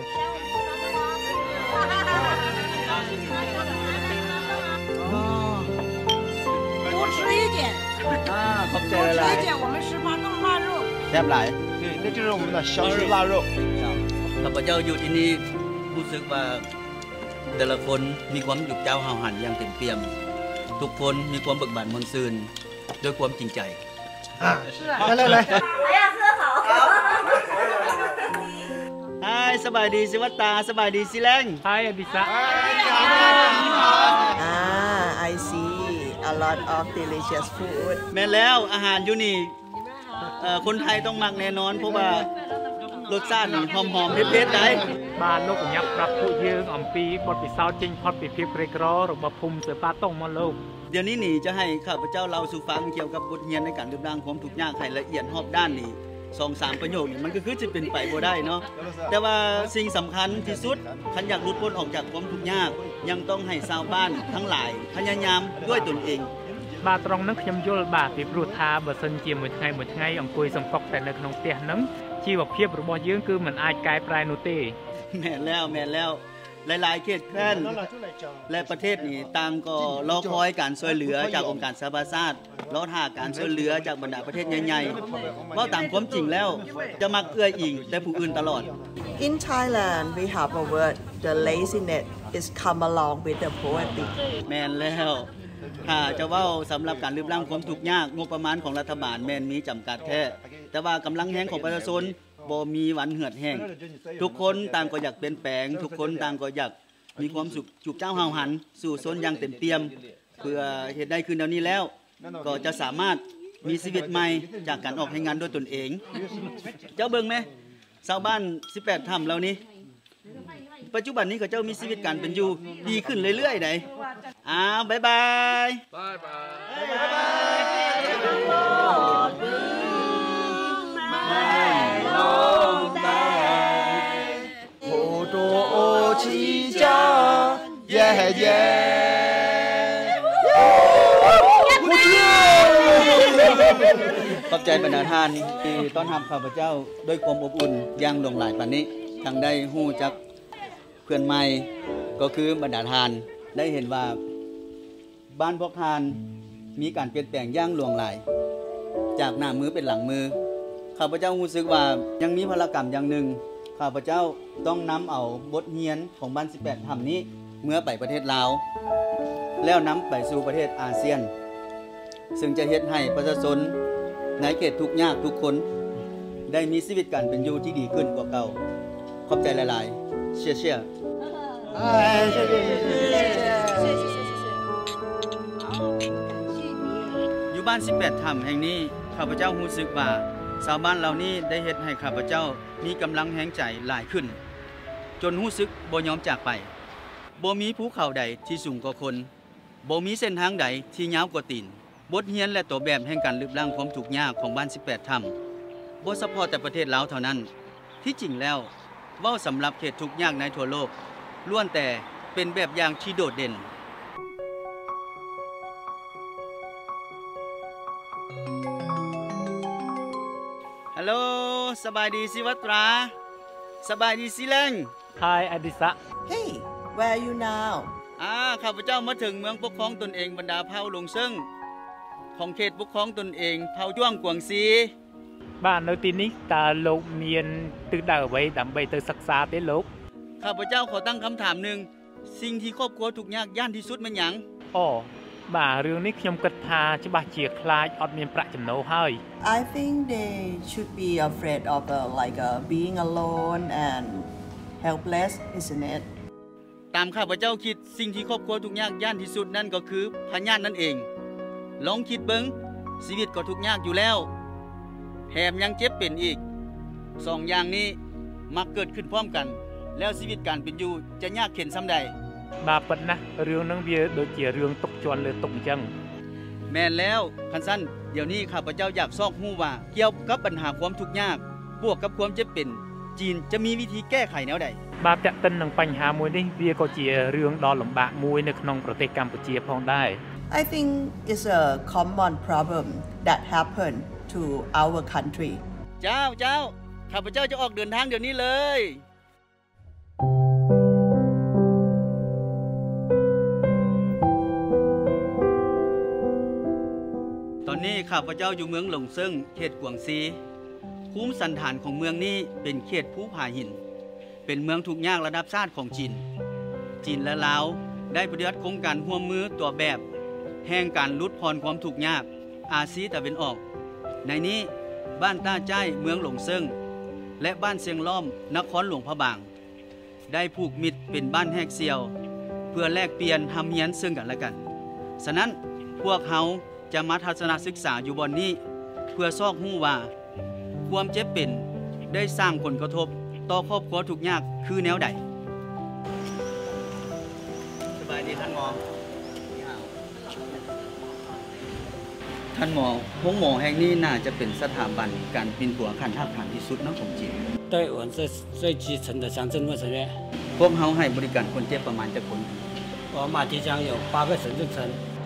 哦，多吃一点啊，多吃一点我们十八洞腊肉。 แซ่บหลาย对，那就是我们的湘式腊肉。 ข้าพเจ้าอยู่ที่นี่รู้สึกว่าแต่ละคนมีความหยุดเจ้าเฮาหันอย่างเต็มเปี่ยมทุกคนมีความเบิกบานมนต์ซื่นด้วยความจริงใจอ่า来来来还要喝好ไฮสบายดีสิวัตตาสบายดีสิแรงไฮอดิสะอ่า I see a lot of delicious food แม่แล้วอาหารอยู่นี่คนไทยต้องมักแน่นอนเพราะว่ารสชาติหอมๆเผ็ดๆได้บ้านลูกยักษ์ปรับผู้ยืงอมปีบทปิสาวจริงพอดปิดพิบเรกรอระบบภูมิเสือป้าต้องมาลูกเดี๋ยวนี้นี่จะให้ข้าพเจ้าเล่าสู่ฟังเกี่ยวกับบทเรียนในการลืบล้างความทุกข์ยากให้ละเอียดรอบด้านนี่สองสามประโยคนี่มันก็คือจะเป็นไปบ่ได้เนาะแต่ว่าสิ่งสำคัญที่สุดคันอยากหลุดพ้นออกจากความทุกข์ยากยังต้องให้ชาวบ้านทั้งหลายพยายามด้วยตนเองបាទត្រង់នឹងខ្ញុំយល់បាទពីព្រោះថាបើសិនជាមួយថ្ងៃមួយថ្ងៃអង្គុយសង្កត់តែនៅក្នុងផ្ទះហ្នឹងជីវភាពរបស់យើងគឺมันអាចកែប្រែនោះទេแม่แล้วแม่แล้วหลายๆเขตแคว้นและประเทศนี้ต่างก็รอคอยการช่วยเหลือจากองค์การสหประชาชาติรอท่าการช่วยเหลือจากบรรดาประเทศใหญ่ๆเพราะตามความจริงแล้วจะมักเอื้ออิงแต่ผู้อื่นตลอด In Thailand we have a word the laziness is come along with the poverty แม่นแล้วถ้าจะว่าสำหรับการลืมล้างความทุกข์ยากงบประมาณของรัฐบาลแม่นมีจำกัดแท้แต่ว่ากำลังแห้งของประชาชนบ่มีวันเหือดแห้งทุกคนต่างก็อยากเปลี่ยนแปลงทุกคนต่างก็อยากมีความสุขจุกเจ้าเฮาหันสู่ชนอย่างเต็มเปี่ยมเพื่อเฮ็ดได้คืนเดี๋ยวนี้แล้วก็จะสามารถมีชีวิตใหม่จากการออกให้งานด้วยตนเองเจ้าเบิ่งไหมชาวบ้านสิบแปดถ้ำเหล่านี้ปัจจุบันนี้ก็เจ้ามีชีวิตการเป็นอยู่ดีขึ้นเรื่อยๆได้อ้าวบ๊ายบายบ๊ายบายบ๊ายบายไม่ลงใต้โหโตโอชีจ้าเย่เย่ขอบใจบรรดาท่านที่ต้อนรับข้าพเจ้าด้วยความอบอุ่นอย่างหลงไหลปานนี้ทางได้ฮู้จักเพื่อนใหม่ก็คือบรรดาท่านได้เห็นว่าบ้านพวกท่านมีการเปลี่ยนแปลงอย่างหลวงไหลจากหน้ามือเป็นหลังมือข้าพเจ้ารู้สึกว่ายังมีพลกรรมอย่างหนึ่งข้าพเจ้าต้องนำเอาบทเรียนของบ้านสิบแปดถ้ำนี้เมื่อไปประเทศลาวแล้วนำไปสู่ประเทศอาเซียนซึ่งจะเฮ็ดให้ประชาชนในเขตทุกยากทุกคนได้มีชีวิตการเป็นอยู่ที่ดีขึ้นกว่าเก่าขอบใจหลายๆเชี่ยเชี่ยอยู่บ้านสิบแปดถ้ำแห่งนี้ข้าพเจ้ารู้สึกว่าชาวบ้านเหล่านี้ได้เฮ็ดให้ข้าพเจ้ามีกำลังแห่งใจหลายขึ้นจนรู้สึกบ่ยอมจากไปบ่มีภูเขาใดที่สูงกว่าคนบ่มีเส้นทางใดที่ยาวกว่าตีนบทเรียนและตัวแบบแห่งการลดล้างความทุกข์ยากของบ้านสิบแปดถ้ำบ่เฉพาะแต่ประเทศลาวเท่านั้นที่จริงแล้วเว้าสำหรับเขตทุกข์ยากในทั่วโลกล้วนแต่เป็นแบบอย่างที่โดดเด่นฮัลโหลสบายดีสิวัตราสบายดีสิแรง Hi อดิสะ Hey where are you now อ่าข้าพเจ้ามาถึงเมืองปกครองตนเองบรรดาเผ่าหลงซึ่งของเขตปกครองตนเองเผ่าจ้วงกวางซีบ้านในที่นี้ตาโลกเมียนตึกดาวไว้ดำใบเตยศึกษาเต้โลกข้าพเจ้าขอตั้งคำถามหนึ่งสิ่งที่ครอบครัวทุกข์ยากย่านที่สุดมันหยังอ๋อบ่าเรื่องนี้ខ្ញុំគិតថាច្បាស់ជាខ្លាចអត់មានប្រាក់ចំណូលហើយ I think they should be afraid of uh, like uh, being alone and helpless isn't it ตามข้าพเจ้าคิดสิ่งที่ครอบครัวทุกข์ยากย่านที่สุดนั่นก็คือพญาตินั่นเองลองคิดเบิ่งชีวิตก็ทุกข์ยากอยู่แล้วแถมยังเจ็บเป็นอีกสองอย่างนี้มักเกิดขึ้นพร้อมกันแล้วชีวิตการเป็นอยู่จะยากเข็ญซ้ำใดบาปนะเรื่องนั้นเวียโดยเกี่ยวเรื่องตกจวนเลยตกจังแม่นแล้วคันสั้นเดี๋ยวนี้ข้าพเจ้าอยากซอกฮู้ว่าเกี่ยวกับปัญหาความทุกข์ยากบวกกับความเจ็บเป็นจีนจะมีวิธีแก้ไขแนวใดบาปจะตันនឹងបញ្ហាមួយនេះវាក៏ជារឿងដ៏លំបាកមួយនៅក្នុងប្រទេសកម្ពុជាផងដែរ I think it's a common problem that happen to our country เจ้าเจ้าข้าพเจ้าจะออกเดินทางเดี๋ยวนี้เลยตอนนี้ข้าพเจ้าอยู่เมืองหลงเซิงเขตกวางซีภูมิสันฐานของเมืองนี้เป็นเขตภูผาหินเป็นเมืองทุกข์ยากระดับชาติของจีนจีนและลาวได้ปฏิวัติโครงการร่วมมือตัวแบบแห่งการลดผ่อนความทุกข์ยากอาซีตะวันออกในนี้บ้านต้าใจเมืองหลงเซิงและบ้านเซียงล้อมนครหลวงพระบางได้ผูกมิตรเป็นบ้านแหกเซียวเพื่อแลกเปลี่ยนทำเฮียนซึ่งกันและกันฉะนั้นพวกเขาจะมาทัศนศึกษาอยู่บนนี้เพื่อซอกหู้ว่าความเจ็บเป็นได้สร้างผลกระทบต่อครอบครัวทุกข์ยากคือแนวใดสบายดีท่านหมอท่านหมอห้องหมอแห่งนี้น่าจะเป็นสถาบันการปินผัวขันทักฐานที่สุดนักของจีน对我们是最基层的乡镇卫生院พวกเขาให้บริการคนเจ็บประมาณจะคน我马蹄江有八个省政村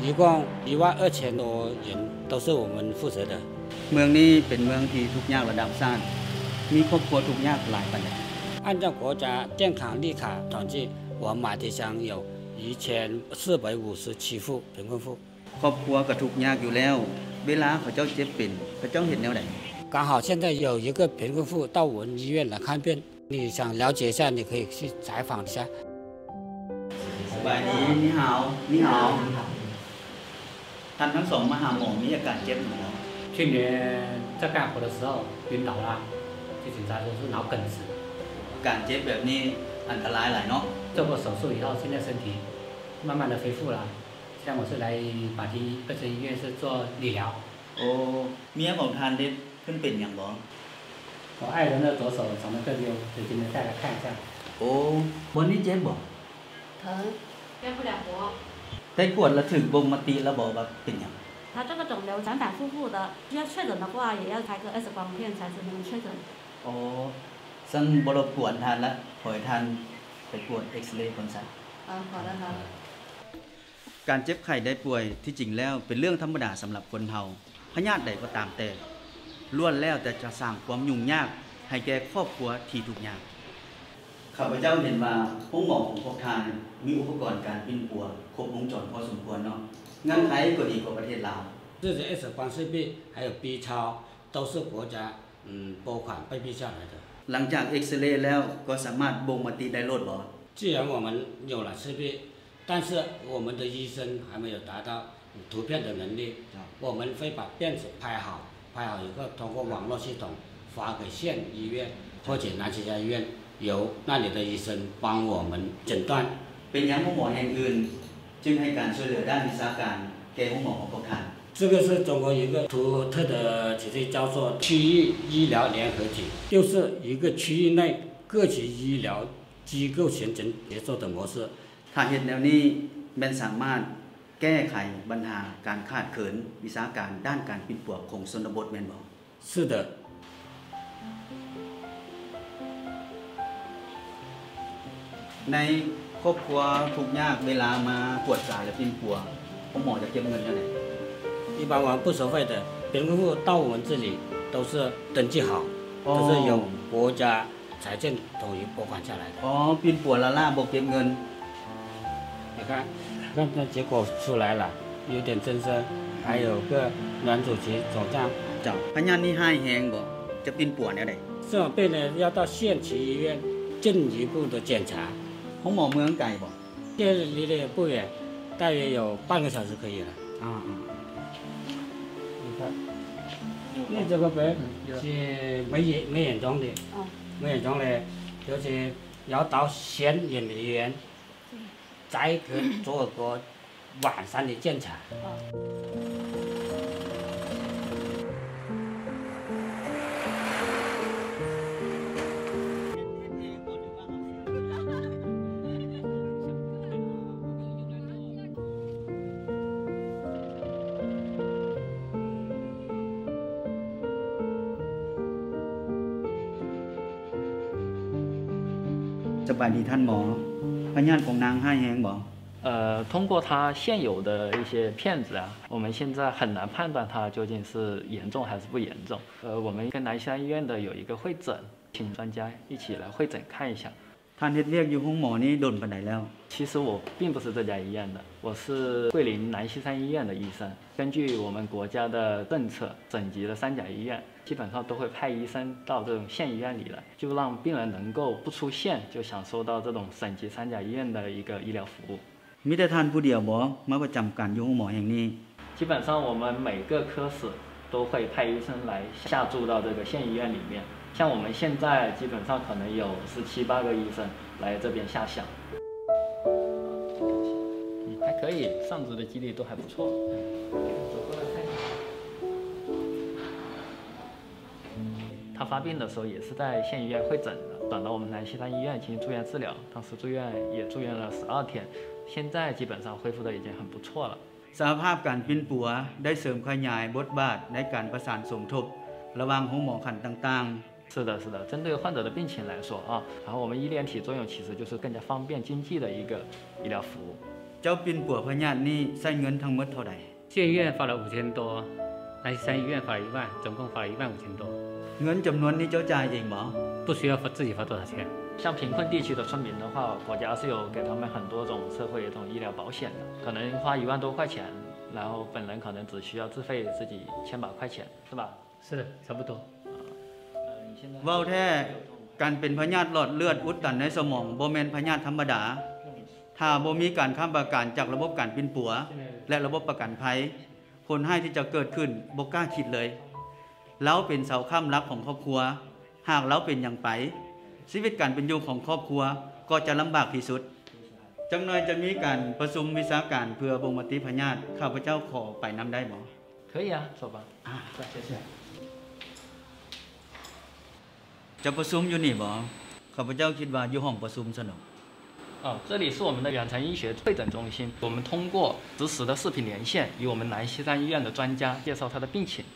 一共一万二千多人都是我们负责的。 เมืองนี้เป็นเมืองที่ทุกข์ยากระดับชาติมีครอบครัวทุกข์ยากหลายปานใด按照国家健康绿卡统计，我们马蹄乡有一千四百五十七户贫困户。 ครอบครัวก็ทุกข์ยากอยู่แล้วเวลาเขาเจ้าเจ็บเป็นเขาเจ้าเห็นแนวใด刚好现在有一个贫困户到我们医院来看病，你想了解一下，你可以去采访一下。 สบายดีนี่ฮาวนี่ฮาวท่านทั้งสองมาหาหมอมีอาการเจ็บหรือเปล่า去年在干活的时候晕倒了，就检查出是脑梗子。 การเจ็บแบบนี้อันตรายหลายเนาะ做过手术以后，现在身体慢慢的恢复了。现在我是来马蹄二诊医院是做理疗。 โอ้เมียของท่านได้ขึ้นเป็นอย่างบ่我爱人的左手长得特别，就今天带来看一下。 โอ้บนนี้เจ็บบ่疼干不了活ได้กวดแล้วถึงบ่งมาติแล้วบอกว่าเป็นอย่าง他这个肿瘤反反复复的，要确诊的话，也要拍个 X 光片才是能确诊。 โอ้ซึ่งบ่รบกวนท่านละขอให้ท่านไปกวดเอ็กซเรย์ก่อนซะ啊好的好的การเจ็บไข้ได้ป่วยที่จริงแล้วเป็นเรื่องธรรมดาสำหรับคนเฮาพยาธิใดก็ตามแต่ล้วนแล้วแต่จะสร้างความยุ่งยากให้แก่ครอบครัวที่ทุกข์ยากข้าพเจ้าเห็นว่าห้องหมอของพวกท่านมีอุปกรณ์การปิ้นปัวครบวงจรพอสมควรเนาะงั้นไทยก็ดีกว่าประเทศลาว这些 X 光视频还有 B 超都是国家嗯拨款被批下来的。 หลังจากเอ็กซเรย์แล้วก็สามารถบ่งมติได้โลดบ่既然我们有了视频，但是我们的医生还没有达到图片的能力，我们会把片子拍好，拍好以后通过网络系统发给县医院或者南溪家医院，由那里的医生帮我们诊断。 เป็นอย่างห้องหมอแห่งอื่นจึงให้การช่วยเหลือด้านวิชาการแก่ห้องหมอของพวกท่าน这个是中国一个独特的体制，叫做区域医疗联合体，就是一个区域内各级医疗机构形成协作的模式。 ถ้าเห็นแนวนี้แม่นสามารถแก้ไขปัญหาการขาดเขินวิชาการด้านการปิ้นปัวของชนบทแม่นบ่是的。 ในครอบครัวทุกข์ยากเวลามาปวดสายและปิ้นปัวห้องหมอจะเก็บเงินเท่าไหร่一般我们不收费的，贫困户到我们这里都是登记好，都是由国家财政统一拨款下来的。 อ๋อปิ้นปัวละล่าบ่เก็บเงิน你看，看那结果出来了，有点增生，还有个软组织肿胀。 เจ้าพยานนี่ให้แฮงบ่จะปิ้นปัวแนวใด这种病人要到县级医院进一步的检查。 ห้องหมอเมืองไกลบ่这离得也不远，大约有半个小时可以了。 啊啊。 那这个病是没眼没眼中的，没眼中的，就是要到县人民医院再去做个完善的检查。 สบายดีท่านหมอพยานของนางให้แฮงบ่呃，通过它现有的一些片子啊，我们现在很难判断它究竟是严重还是不严重。呃，我们跟南溪医院的有一个会诊，请专家一起来会诊看一下。 ท่านเฮ็ดเวียกอยู่ห้องหมอนี่โดนปานใดแล้ว其实我并不是这家医院的，我是桂林南溪山医院的医生。根据我们国家的政策，省级的三甲医院基本上都会派医生到这种县医院里来，就让病人能够不出县就享受到这种省级三甲医院的一个医疗服务。 มีแต่ท่านผู้เดียวบ่มาประจำการอยู่ห้องหมอแห่งนี้基本上我们每个科室都会派医生来下驻到这个县医院里面。像我们现在基本上可能有十七八个医生来这边下乡，嗯，还可以，上职的几率都还不错。他发病的时候也是在县医院会诊的，转到我们南溪山医院进行住院治疗，当时住院也住院了十二天，现在基本上恢复的已经很不错了。 สภาพการปิ้นปัวได้เสริมขยายบทบาทในการประสานสมทบระหว่างห้องหมอขันต่างๆ是的，是的，针对患者的病情来说啊，然后我们医联体作用其实就是更加方便经济的一个医疗服务。 เจ้าปิ่นปัวพญาตินี่ใช้เงินทั้งหมดเท่าใด县医院花了五千多南溪山医院花了一万总共花了一万五千多เงินจำนวนนี้เจ้าจ่ายเองบ่不需要自己花多少钱像贫困地区的村民的话，国家是有给他们很多种社会这种医疗保险的，可能花一万多块钱，然后本人可能只需要自费自己千把块钱，是吧？ 是的，差不多。 เว้าแท้การเป็นพยาธิหลอดเลือดอุดตันในสมองบ่แม่นพยาธิธรรมดาถ้าบ่มีการค้ำประกันจากระบบการปิ่นปัวและระบบประกันภัยผลให้ที่จะเกิดขึ้นบ่กล้าคิดเลยเราเป็นเสาค้ำรักของครอบครัวหากเราเป็นอย่างไปชีวิตการเป็นอยู่ของครอบครัวก็จะลำบากที่สุดจังหน่อยจะมีการประชุมวิชาการเพื่อบ่งมติพญาติข้าพเจ้าขอไปนำได้บ่可以啊走吧啊谢谢จะประชุมอยู่นี่บ่ข้าพเจ้าคิดว่าอยู่ห้องประชุมซะเนาะ哦，这里是我们的远程医学会诊中心。我们通过实时的视频连线，与我们南溪山医院的专家介绍他的病情。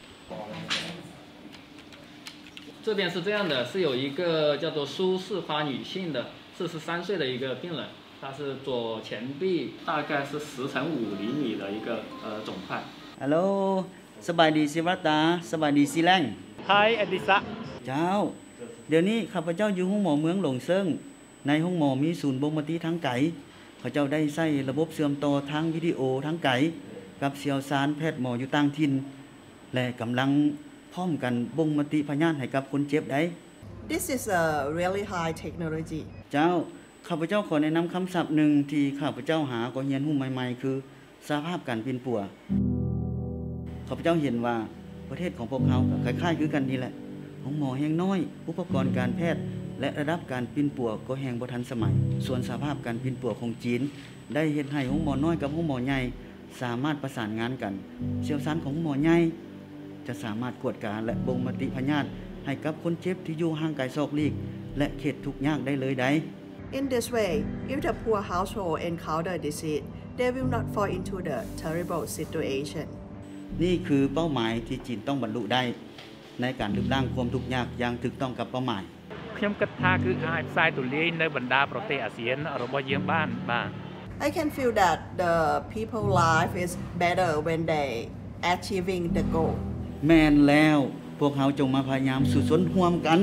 这边是这样的，是有一个叫做苏氏花女性的四十三岁的一个病人，她是左前臂大概是十乘五厘米的一个呃肿块。 Hello， สบายดีสิวัตตาสบายดีสิแรง Hi Elisa เจ้าเดี๋ยวนี้ข้าพเจ้าอยู่ห้องหมอเมืองหลงเซิงในห้องหมอมีศูนย์บ่งมติทางไกลเขาเจ้าได้ใช้ระบบเชื่อมต่อทางวิดีโอทางไกลกับเชี่ยวชาญแพทย์หมออยู่ต่างถิ่นและกำลังพร้อมกันบ่งมติพยานให้กับคนเจ็บได้ This is a really high technology เจ้าข้าพเจ้าขอแนะนำคำศัพท์หนึ่งที่ข้าพเจ้าหาก็เรียนรู้ใหม่ๆคือสภาพการปิ่นปัวข้าพเจ้าเห็นว่าประเทศของพวกเราคล้ายๆคือกันนี่แหละห้องหมอแห่งน้อยอุปกรณ์การแพทย์และระดับการปิ่นปัวก็แห่งบ่ทันสมัยส่วนสภาพการปิ่นปัวของจีนได้เฮ็ดให้ห้องหมอน้อยกับห้องหมอใหญ่สามารถประสานงานกันเชี่ยวชาญของห้องหมอใหญ่จะสามารถกวดการและบ่งมติพยานให้กับคนเจ็บที่อยู่ห่างไกลซอกลีกและเขตทุกข์ยากได้เลยได้ In this way if the poor household encounter disease they will not fall into the terrible situation นี่คือเป้าหมายที่จีนต้องบรรลุได้ในการลดล้างความทุกข์ยากอย่างถูกต้องกับเป้าหมายខ្ញុំគិតថាគឺអាចផ្សាយទូលាយនៅបណ្ដាប្រទេសអាស៊ានរបស់យើងបានបាទ I can feel that the people life is better when they achieving the goal แม่นแล้วพวกเขาจงมาพยายามสู้สนร่วมกัน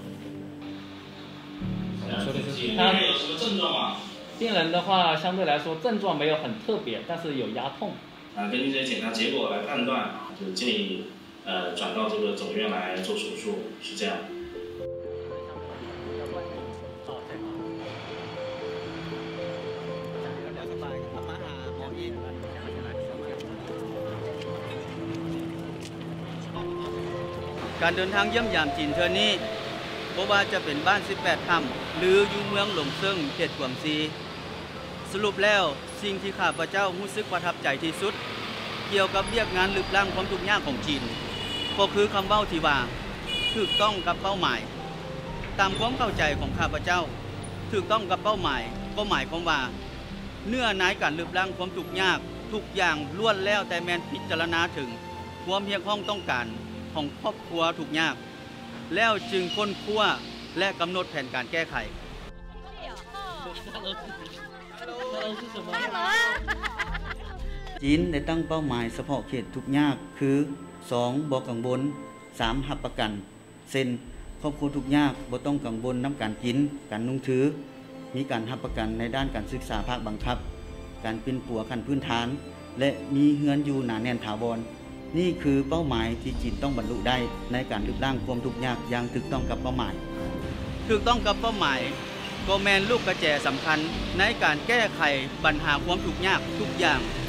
病人的话相对来说症状没有很特别但是有牙痛啊根据这些检查结果来判断就建议呃转到这个总院来做手术是这样การเดินทางเยี่ยมยามจีนเทื่อนี้บ่ว่าจะเป็นบ้านสิบแปดถ้ำหรืออยู่เมืองหลงเซิงเขตกวมซีสรุปแล้วสิ่งที่ข้าพเจ้ารู้สึกประทับใจที่สุดเกี่ยวกับเรียกงานลึกล้างความทุกข์ยากของจีนก็คือคำเว้าที่ว่าถูกต้องกับเป้าหมายตามความเข้าใจของข้าพเจ้าถูกต้องกับเป้าหมายก็หมายความว่าเนื้อในการลึกล้างความทุกข์ยากทุกอย่างล้วนแล้วแต่แม่นพิจารณาถึงความเพียงพ้องต้องการของครอบครัวทุกยากแล้วจึงค้นคว้าและกำหนดแผนการแก้ไขจีนได้ตั้งเป้าหมายเฉพาะเขตทุกยากคือสองบ่กังวลสามรับประกันเช่นครอบครัวทุกยากบ่ต้องกังวลน้ำการกินการนุ่งถือมีการรับประกันในด้านการศึกษาภาคบังคับการปิ่นปัวขั้นพื้นฐานและมีเฮือนอยู่หนาแน่นถาวรนี่คือเป้าหมายที่จีนต้องบรรลุได้ในการลดล้างความทุกข์ยากอย่างถูกต้องกับเป้าหมายถูกต้องกับเป้าหมายก็แม่นลูกกระแจสำคัญในการแก้ไขปัญหาความทุกข์ยากทุกอย่าง